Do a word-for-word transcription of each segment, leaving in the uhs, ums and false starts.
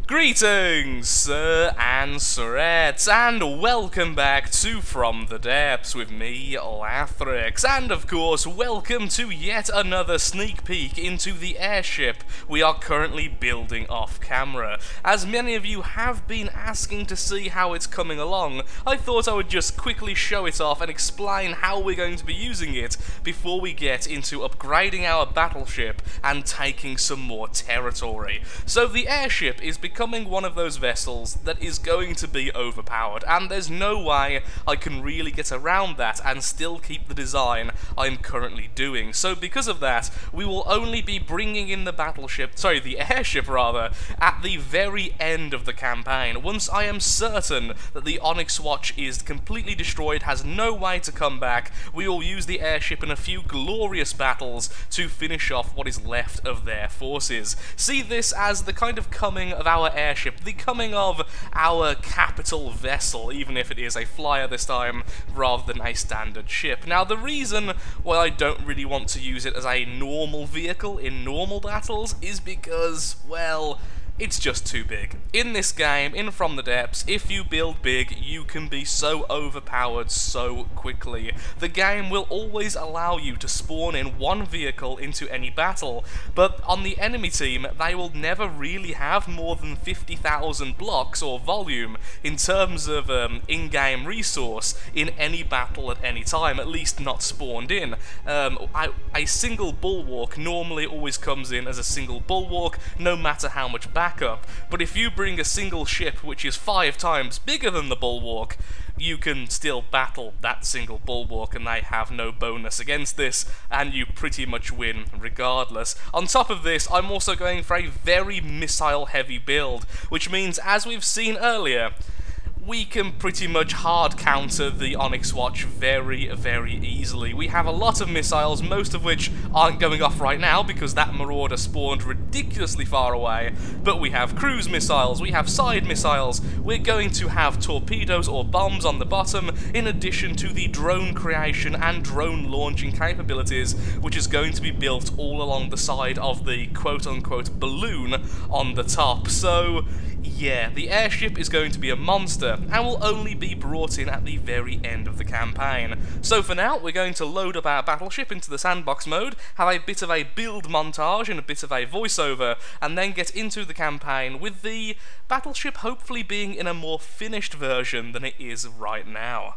Greetings, Sir and Sirettes, and welcome back to From the Depths with me, Lathrix, and of course, welcome to yet another sneak peek into the airship we are currently building off camera. As many of you have been asking to see how it's coming along, I thought I would just quickly show it off and explain how we're going to be using it before we get into upgrading our battleship and taking some more territory. So the airship is becoming becoming one of those vessels that is going to be overpowered, and there's no way I can really get around that and still keep the design I'm currently doing. So because of that, we will only be bringing in the battleship, sorry, the airship rather, at the very end of the campaign. Once I am certain that the Onyx Watch is completely destroyed, has no way to come back, we will use the airship in a few glorious battles to finish off what is left of their forces. See this as the kind of coming of our airship, the coming of our capital vessel, even if it is a flyer this time rather than a standard ship. Now the reason why I don't really want to use it as a normal vehicle in normal battles is because, well, it's just too big. In this game, in From the Depths, if you build big, you can be so overpowered so quickly. The game will always allow you to spawn in one vehicle into any battle, but on the enemy team, they will never really have more than fifty thousand blocks or volume in terms of um, in-game resource in any battle at any time, at least not spawned in. Um, I, a single bulwark normally always comes in as a single bulwark, no matter how much battle backup, but if you bring a single ship which is five times bigger than the bulwark, you can still battle that single bulwark and they have no bonus against this, and you pretty much win regardless. On top of this, I'm also going for a very missile heavy build, which means, as we've seen earlier, we can pretty much hard counter the Onyx Watch very, very easily. We have a lot of missiles, most of which aren't going off right now because that Marauder spawned ridiculously far away, but we have cruise missiles, we have side missiles, we're going to have torpedoes or bombs on the bottom, in addition to the drone creation and drone launching capabilities, which is going to be built all along the side of the quote-unquote balloon on the top. So yeah, the airship is going to be a monster, and will only be brought in at the very end of the campaign. So for now, we're going to load up our battleship into the sandbox mode, have a bit of a build montage and a bit of a voiceover, and then get into the campaign with the battleship hopefully being in a more finished version than it is right now.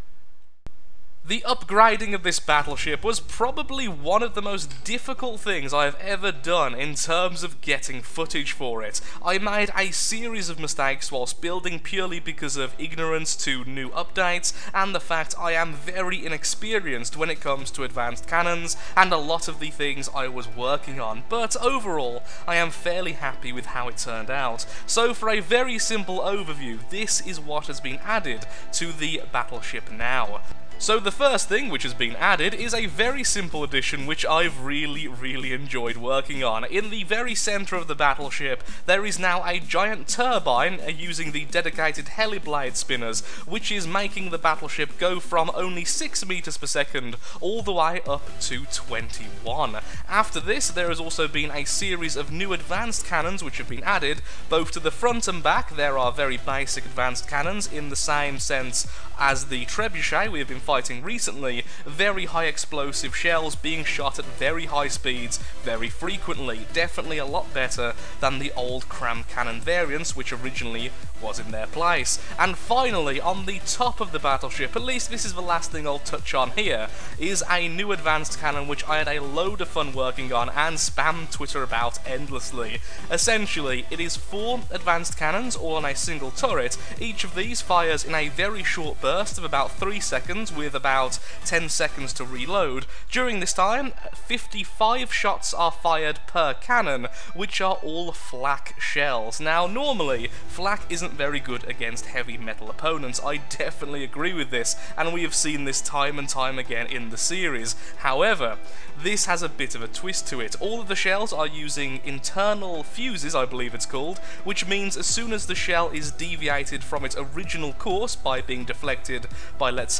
The upgrading of this battleship was probably one of the most difficult things I have ever done in terms of getting footage for it. I made a series of mistakes whilst building purely because of ignorance to new updates and the fact I am very inexperienced when it comes to advanced cannons and a lot of the things I was working on, but overall I am fairly happy with how it turned out. So for a very simple overview, this is what has been added to the battleship now. So the first thing which has been added is a very simple addition which I've really, really enjoyed working on. In the very centre of the battleship, there is now a giant turbine uh, using the dedicated heliblade spinners, which is making the battleship go from only six meters per second all the way up to twenty-one. After this, there has also been a series of new advanced cannons which have been added, both to the front and back. There are very basic advanced cannons in the same sense as the trebuchet we have been fighting recently, very high explosive shells being shot at very high speeds very frequently, definitely a lot better than the old cram cannon variants which originally was in their place. And finally, on the top of the battleship, at least this is the last thing I'll touch on here, is a new advanced cannon which I had a load of fun working on and spammed Twitter about endlessly. Essentially, it is four advanced cannons all on a single turret. Each of these fires in a very short burst of about three seconds with about ten seconds to reload. During this time, fifty-five shots are fired per cannon, which are all flak shells. Now normally, flak isn't very good against heavy metal opponents, I definitely agree with this, and we have seen this time and time again in the series. However, this has a bit of a twist to it. All of the shells are using internal fuses, I believe it's called, which means as soon as the shell is deviated from its original course by being deflected by, let's say, shield,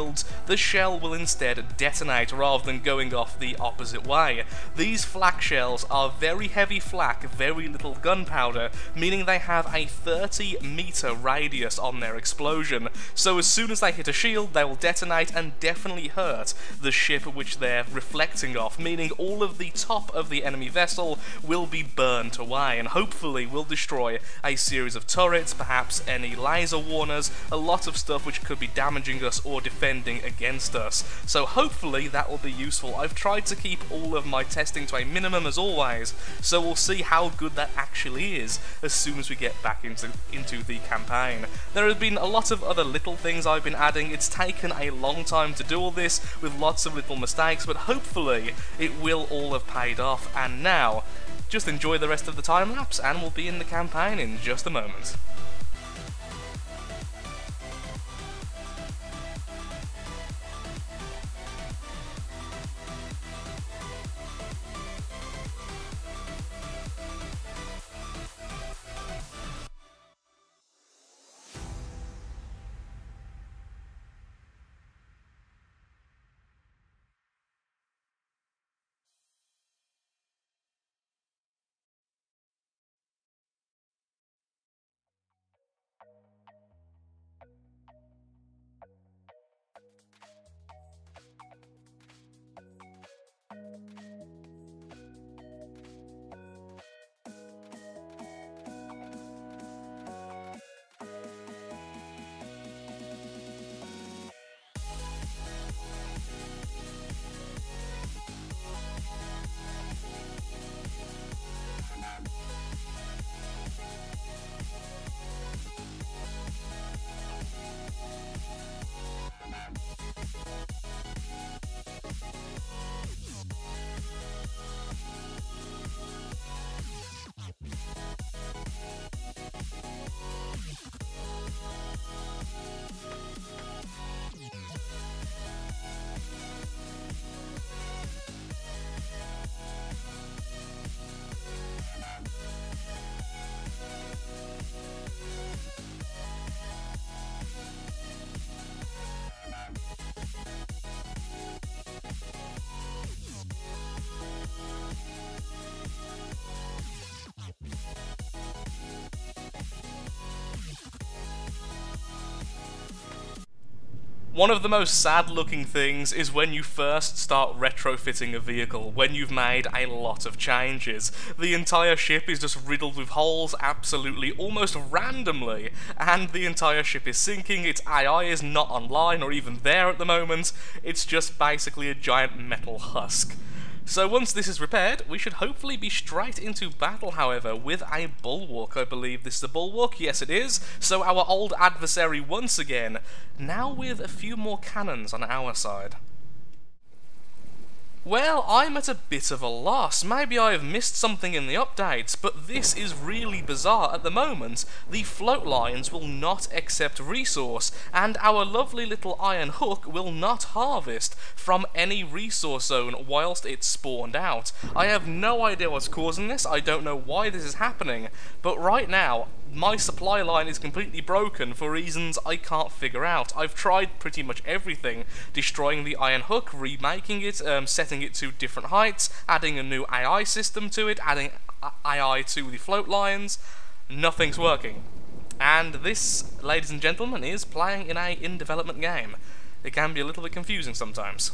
shields, the shell will instead detonate rather than going off the opposite way. These flak shells are very heavy flak, very little gunpowder, meaning they have a thirty meter radius on their explosion, so as soon as they hit a shield they will detonate and definitely hurt the ship which they're reflecting off, meaning all of the top of the enemy vessel will be burnt away, and hopefully will destroy a series of turrets, perhaps any laser warners, a lot of stuff which could be damaging us or defending against us. So hopefully that will be useful. I've tried to keep all of my testing to a minimum as always, so we'll see how good that actually is as soon as we get back into, into the campaign. There have been a lot of other little things I've been adding. It's taken a long time to do all this with lots of little mistakes, but hopefully it will all have paid off, and now just enjoy the rest of the time lapse and we'll be in the campaign in just a moment. One of the most sad looking things is when you first start retrofitting a vehicle, when you've made a lot of changes. The entire ship is just riddled with holes absolutely almost randomly, and the entire ship is sinking, its A I is not online or even there at the moment, it's just basically a giant metal husk. So once this is repaired, we should hopefully be straight into battle, however, with a bulwark. I believe this is a bulwark, yes it is. So our old adversary once again, now with a few more cannons on our side. Well, I'm at a bit of a loss. Maybe I have missed something in the updates, but this is really bizarre. At the moment, the float lines will not accept resource, and our lovely little iron hook will not harvest from any resource zone whilst it's spawned out. I have no idea what's causing this, I don't know why this is happening, but right now, my supply line is completely broken for reasons I can't figure out. I've tried pretty much everything, destroying the iron hook, remaking it, um, setting it to different heights, adding a new A I system to it, adding A I to the float lines. Nothing's working. And this, ladies and gentlemen, is playing in a in-development game. It can be a little bit confusing sometimes.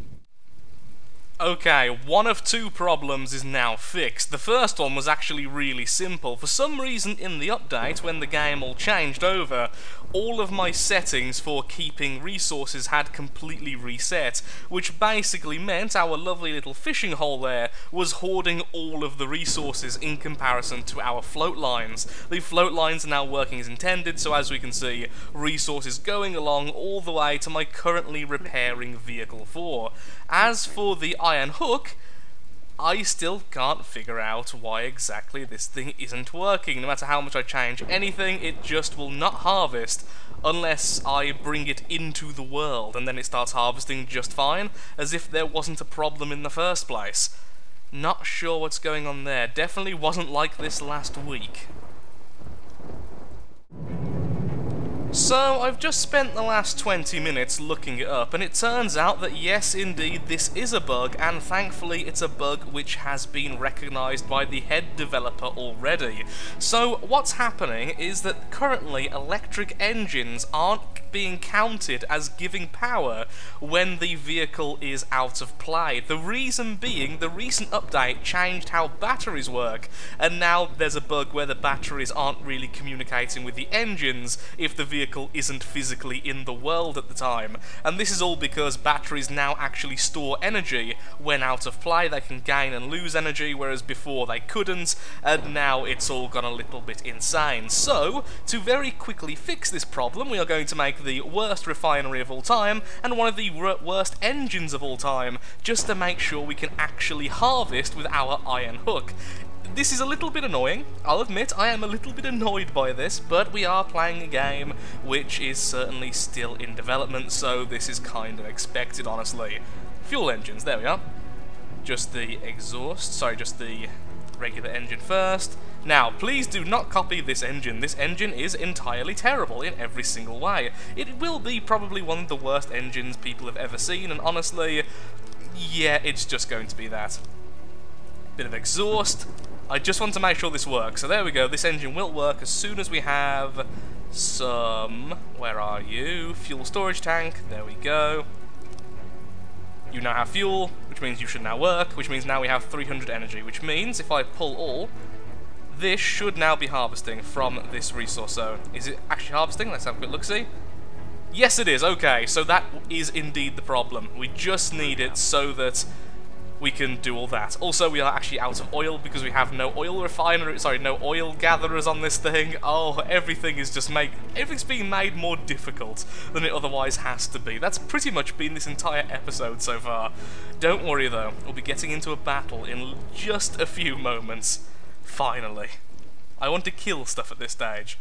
Okay, one of two problems is now fixed. The first one was actually really simple. For some reason in the update, when the game all changed over, all of my settings for keeping resources had completely reset, which basically meant our lovely little fishing hole there was hoarding all of the resources in comparison to our float lines. The float lines are now working as intended, so as we can see, resources going along all the way to my currently repairing vehicle four. As for the iron hook, I still can't figure out why exactly this thing isn't working. No matter how much I change anything, it just will not harvest unless I bring it into the world, and then it starts harvesting just fine, as if there wasn't a problem in the first place. Not sure what's going on there. Definitely wasn't like this last week. So, I've just spent the last twenty minutes looking it up, and it turns out that yes, indeed, this is a bug, and thankfully it's a bug which has been recognised by the head developer already. So, what's happening is that currently electric engines aren't being counted as giving power when the vehicle is out of play. The reason being, the recent update changed how batteries work, and now there's a bug where the batteries aren't really communicating with the engines if the vehicle isn't physically in the world at the time. And this is all because batteries now actually store energy when out of play. They can gain and lose energy, whereas before they couldn't, and now it's all gone a little bit insane. So, to very quickly fix this problem, we are going to make the worst refinery of all time and one of the worst engines of all time, just to make sure we can actually harvest with our iron hook. This is a little bit annoying, I'll admit, I am a little bit annoyed by this, but we are playing a game which is certainly still in development, so this is kind of expected, honestly. Fuel engines, there we are. Just the exhaust, sorry, just the regular engine first. Now, please do not copy this engine. This engine is entirely terrible in every single way. It will be probably one of the worst engines people have ever seen, and honestly, yeah, it's just going to be that. Bit of exhaust. I just want to make sure this works. So there we go, this engine will work as soon as we have some... where are you? Fuel storage tank, there we go. You now have fuel, which means you should now work, which means now we have three hundred energy, which means if I pull all, this should now be harvesting from this resource zone. Is it actually harvesting? Let's have a quick look-see. Yes, it is. Okay, so that is indeed the problem. We just need it so that we can do all that. Also, we are actually out of oil because we have no oil refinery, sorry, no oil gatherers on this thing. Oh, everything is just made, everything's being made more difficult than it otherwise has to be. That's pretty much been this entire episode so far. Don't worry though, we'll be getting into a battle in just a few moments. Finally. I want to kill stuff at this stage.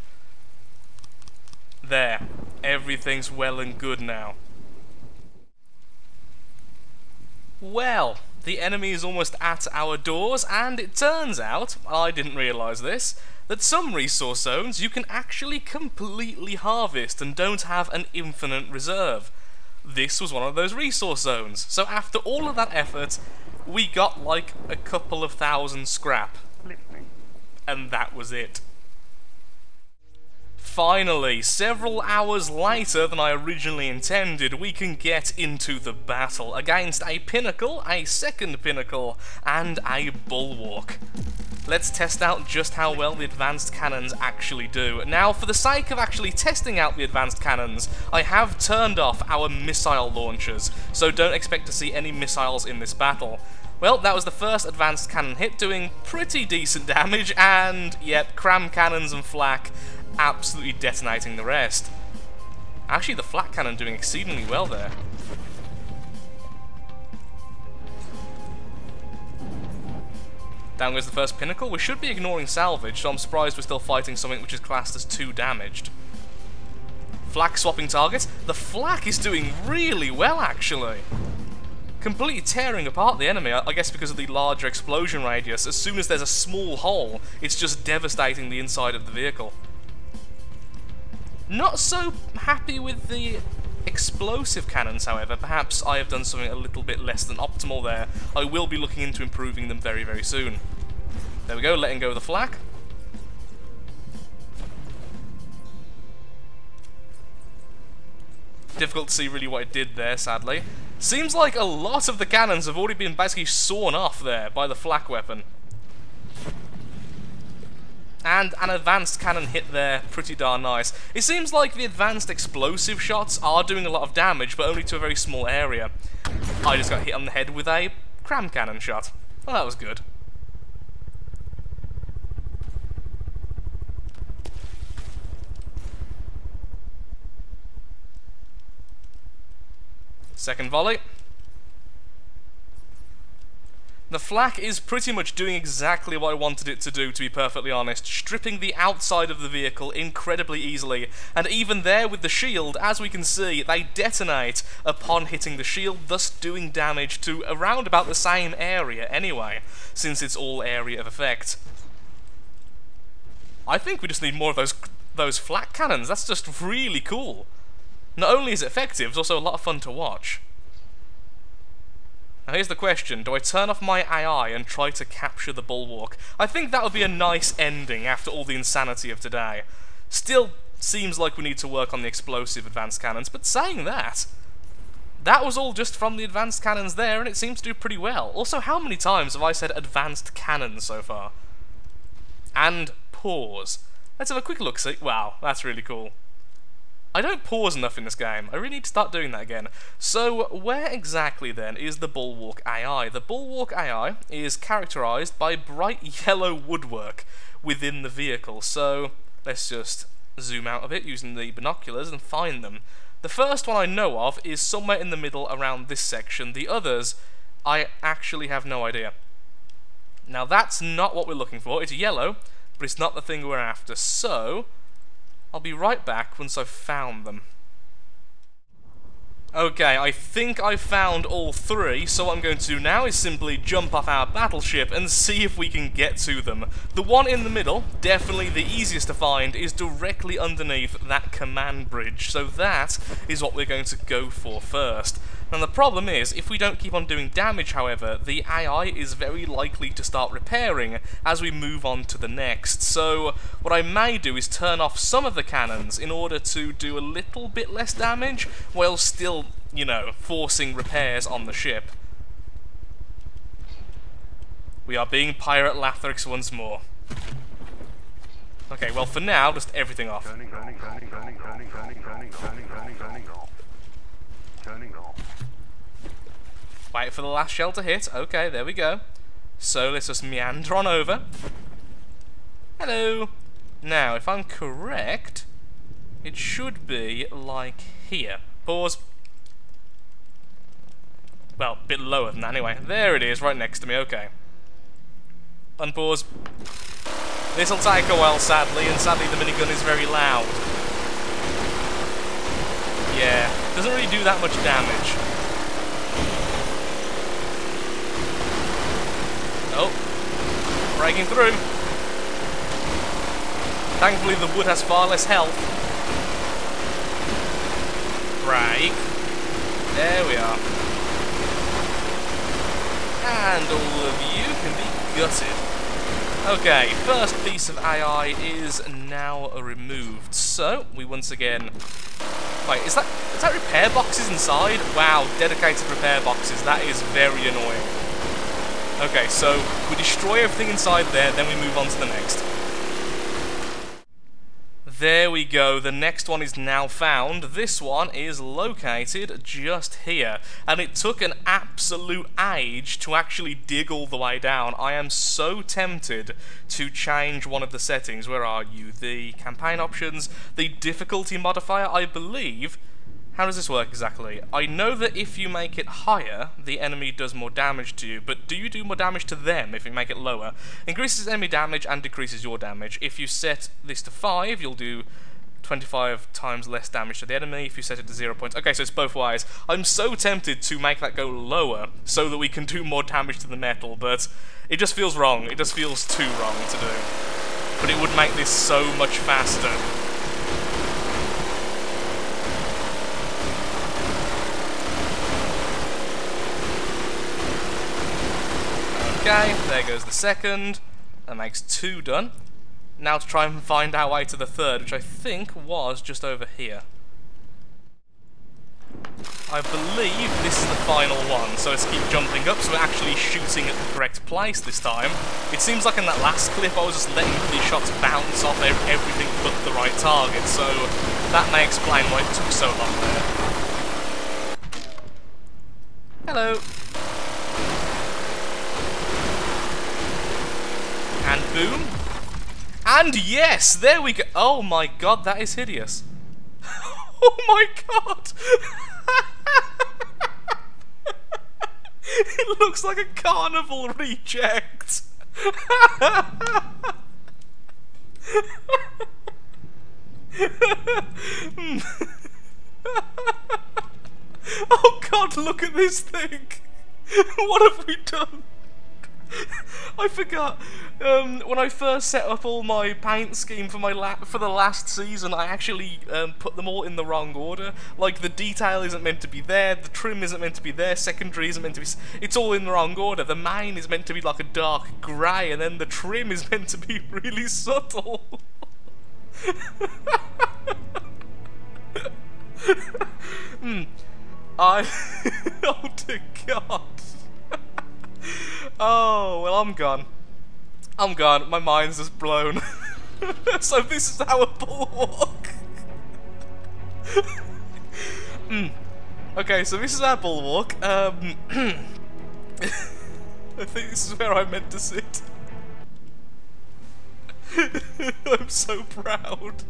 There. Everything's well and good now. Well, the enemy is almost at our doors, and it turns out, I didn't realise this, that some resource zones you can actually completely harvest and don't have an infinite reserve. This was one of those resource zones, so after all of that effort, we got like a couple of thousand scrap. And that was it. Finally, several hours later than I originally intended, we can get into the battle against a pinnacle, a second pinnacle, and a bulwark. Let's test out just how well the advanced cannons actually do. Now, for the sake of actually testing out the advanced cannons, I have turned off our missile launchers, so don't expect to see any missiles in this battle. Well, that was the first advanced cannon hit, doing pretty decent damage, and, yep, cram cannons and flak absolutely detonating the rest. Actually, the flak cannon doing exceedingly well there. Down goes the first pinnacle. We should be ignoring salvage, so I'm surprised we're still fighting something which is classed as two damaged. Flak swapping targets. The flak is doing really well, actually. Completely tearing apart the enemy, I guess because of the larger explosion radius. As soon as there's a small hole, it's just devastating the inside of the vehicle. Not so happy with the explosive cannons, however. Perhaps I have done something a little bit less than optimal there. I will be looking into improving them very, very soon. There we go, letting go of the flak. Difficult to see really what it did there, sadly. Seems like a lot of the cannons have already been basically sawn off there by the flak weapon. And an advanced cannon hit there, pretty darn nice. It seems like the advanced explosive shots are doing a lot of damage, but only to a very small area. I just got hit on the head with a cram cannon shot. Well, that was good. Second volley. The flak is pretty much doing exactly what I wanted it to do, to be perfectly honest, stripping the outside of the vehicle incredibly easily, and even there with the shield, as we can see, they detonate upon hitting the shield, thus doing damage to around about the same area anyway, since it's all area of effect. I think we just need more of those those flak cannons. That's just really cool. Not only is it effective, it's also a lot of fun to watch. Now here's the question, do I turn off my A I and try to capture the bulwark? I think that would be a nice ending after all the insanity of today. Still seems like we need to work on the explosive advanced cannons, but saying that, that was all just from the advanced cannons there, and it seems to do pretty well. Also, how many times have I said advanced cannons so far? And pause. Let's have a quick look see. Wow, that's really cool. I don't pause enough in this game. I really need to start doing that again. So, where exactly then is the Bulwark A I? The Bulwark A I is characterized by bright yellow woodwork within the vehicle. So, let's just zoom out a bit using the binoculars and find them. The first one I know of is somewhere in the middle around this section. The others, I actually have no idea. Now, that's not what we're looking for. It's yellow, but it's not the thing we're after. So, I'll be right back once I've found them. Okay, I think I've found all three, so what I'm going to do now is simply jump off our battleship and see if we can get to them. The one in the middle, definitely the easiest to find, is directly underneath that command bridge, so that is what we're going to go for first. Now the problem is, if we don't keep on doing damage, however, the A I is very likely to start repairing as we move on to the next. So what I may do is turn off some of the cannons in order to do a little bit less damage, while still, you know, forcing repairs on the ship. We are being Pirate Lathrix once more. Okay, well for now, just everything off. Turning, turning, turning, turning, turning, turning, turning, turning, turning, turning off. Turning off. Wait for the last shell to hit. Okay, there we go. So let's just meander on over. Hello. Now, if I'm correct, it should be like here. Pause. Well, a bit lower than that anyway. There it is, right next to me. Okay. Unpause. This'll take a while, sadly, and sadly the minigun is very loud. Yeah, doesn't really do that much damage. Oh, breaking through. Thankfully the wood has far less health. Break. There we are. And all of you can be gutted. Okay, first piece of A I is now removed. So, we once again... Wait, is that, is that repair boxes inside? Wow, dedicated repair boxes. That is very annoying. Okay, so we destroy everything inside there, then we move on to the next. There we go, the next one is now found. This one is located just here, and it took an absolute age to actually dig all the way down. I am so tempted to change one of the settings. Where are you? The campaign options, the difficulty modifier, I believe. How does this work exactly? I know that if you make it higher, the enemy does more damage to you, but do you do more damage to them if you make it lower? Increases enemy damage and decreases your damage. If you set this to five, you'll do twenty-five times less damage to the enemy. If you set it to zero points... Okay, so it's both ways. I'm so tempted to make that go lower so that we can do more damage to the metal, but it just feels wrong. It just feels too wrong to do. But it would make this so much faster. Okay, there goes the second. That makes two done. Now to try and find our way to the third, which I think was just over here. I believe this is the final one, so let's keep jumping up so we're actually shooting at the correct place this time. It seems like in that last clip I was just letting these shots bounce off everything but the right target, so that may explain why it took so long there. Hello. And boom. And yes, there we go. Oh my god, that is hideous. Oh my god. It looks like a carnival reject. Oh god, look at this thing. What have we done? I forgot. Um, when I first set up all my paint scheme for my la for the last season, I actually um, put them all in the wrong order. Like, the detail isn't meant to be there, the trim isn't meant to be there, secondary isn't meant to be... S it's all in the wrong order. The main is meant to be like a dark grey, and then the trim is meant to be really subtle. Hmm. I... oh dear God. Oh, well, I'm gone. I'm gone. My mind's just blown. So this is our bulwark. mm. Okay, so this is our bulwark. Um, I think this is where I'm meant to sit. I'm so proud.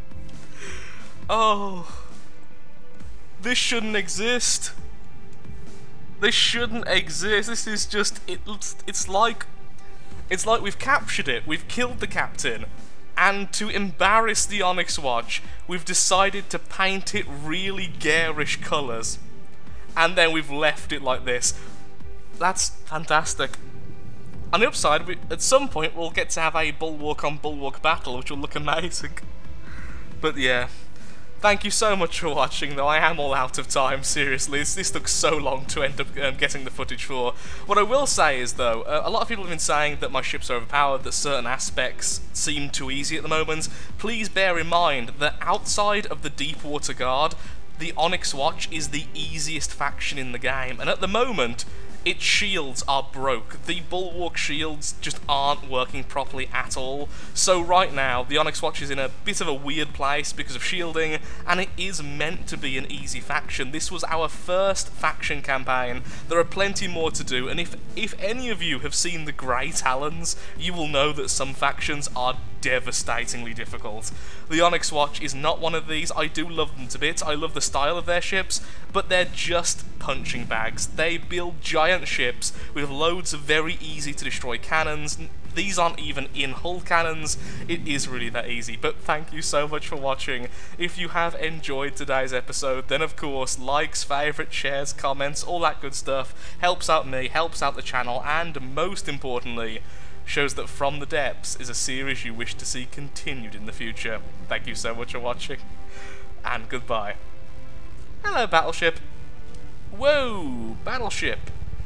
Oh. This shouldn't exist. This shouldn't exist. This is just... It, it's like... It's like we've captured it. We've killed the captain. And to embarrass the Onyx Watch, we've decided to paint it really garish colours. And then we've left it like this. That's fantastic. On the upside, we, at some point we'll get to have a bulwark on bulwark battle, which will look amazing. But yeah. Thank you so much for watching, though I am all out of time, seriously. This, this took so long to end up um, getting the footage for. What I will say is, though, uh, a lot of people have been saying that my ships are overpowered, that certain aspects seem too easy at the moment. Please bear in mind that outside of the Deepwater Guard, the Onyx Watch is the easiest faction in the game, and at the moment, its shields are broke. The bulwark shields just aren't working properly at all. So right now, the Onyx Watch is in a bit of a weird place because of shielding, and it is meant to be an easy faction. This was our first faction campaign. There are plenty more to do, and if, if any of you have seen the Grey Talons, you will know that some factions are devastatingly difficult. The Onyx Watch is not one of these. I do love them to bits. I love the style of their ships, but they're just punching bags. They build giant ships with loads of very easy to destroy cannons. These aren't even in-hull cannons. It is really that easy. But thank you so much for watching. If you have enjoyed today's episode, then of course, likes, favourites, shares, comments, all that good stuff helps out me, helps out the channel, and most importantly, shows that From the Depths is a series you wish to see continued in the future. Thank you so much for watching, and goodbye. Hello, Battleship. Whoa, Battleship.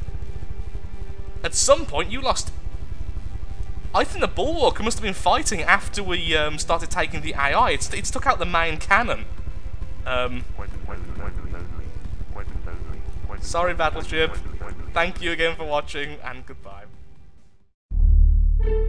At some point you lost... I think the Bulwark must have been fighting after we um, started taking the A I. It's, it's took out the main cannon. Um, sorry, Battleship. Thank you again for watching, and goodbye.